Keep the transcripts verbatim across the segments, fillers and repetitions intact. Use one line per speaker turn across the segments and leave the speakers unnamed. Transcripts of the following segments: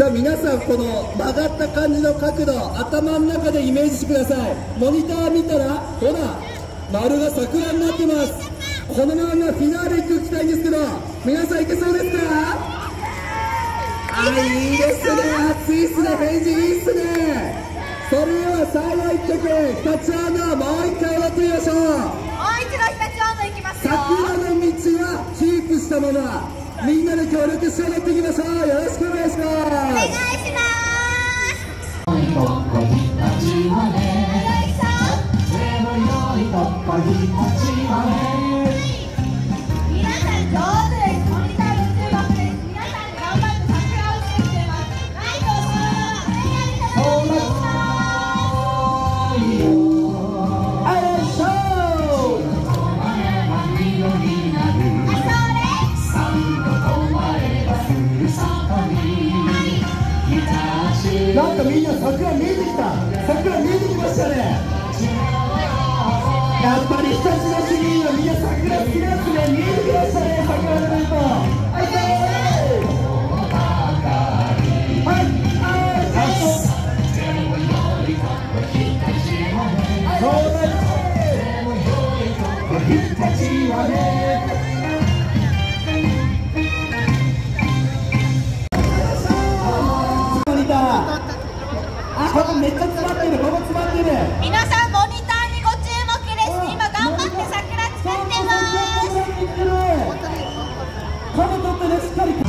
あ皆さんこの曲がった感じの角度頭の中でイメージしてください。モニター見たらほら丸が桜になってます。このままフィナーレ行きたいんですけど皆さんいけそうですか？あ、いいですね、熱いっすね、返事いいっすね。それでは最後いっきょく日立アナもう一回踊ってみましょう。もう
一度日立アナ行きますよ。
桜の道はキープしたままみんなで協力して踊っていきましょう。よろしくお願いします。お
願いします。皆さん上手です。モニターの中学です。皆さん頑張って桜を作ってます。はい、どうぞ。ありがとうございます。
なんかみんな桜見えてきた。桜見えてきましたね。やっぱり日立の市民はみんな桜好きなんですね。見えてきましたね、桜のルート。はい、はい、めっちゃ詰まってる、ここ詰まってる。
皆さんモニターにご注目です。今頑張って桜作ってます。
角取ってね、しっかり。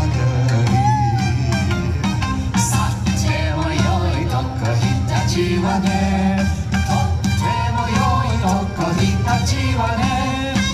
さてもよいとこ日立はね、とってもよいとこ日立はね。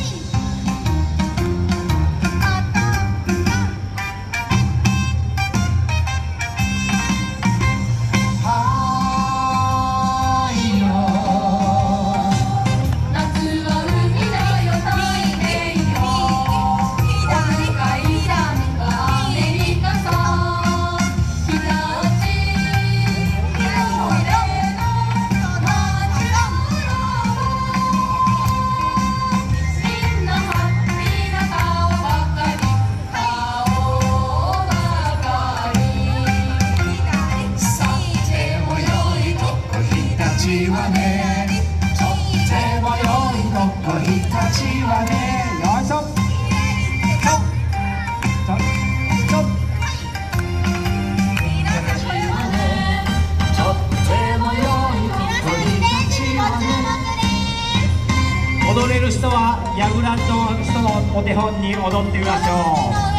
踊れる人はヤグランドの人のお手本に踊ってみましょう。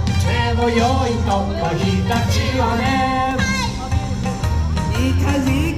良いとこ日立はね、いい感じ。